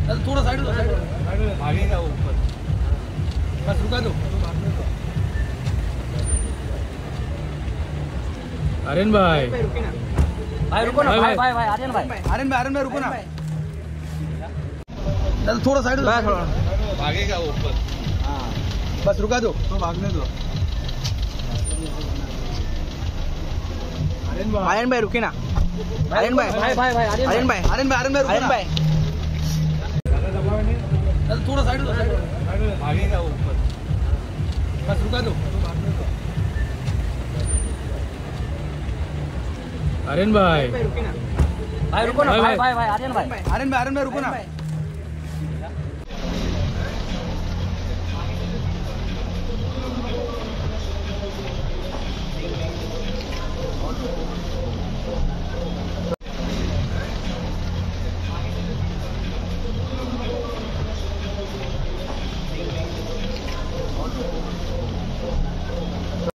थोड़ा साइड भागेगा ऊपर, बस रुका दो। आर्यन भाई भाई रुको ना, भाई आर्यन भाई रुको ना, थोड़ा साइड भागेगा ऊपर, बस रुका दो, तो भागने दो। आर्यन भाई रुके ना, आर्यन भाई थोड़ा साइड भागेगा ऊपर, बस रुका दो। आर्यन भाई रुको ना, आर्यन भाई रुको ना।